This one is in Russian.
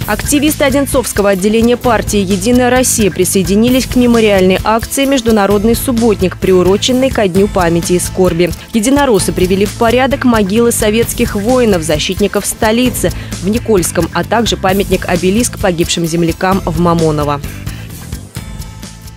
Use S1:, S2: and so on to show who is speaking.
S1: Активисты Одинцовского отделения партии «Единая Россия» присоединились к мемориальной акции «Международный субботник», приуроченной ко Дню памяти и скорби. Единороссы привели в порядок могилы советских воинов, защитников столицы в Никольском, а также памятник-обелиск погибшим землякам в Мамоново.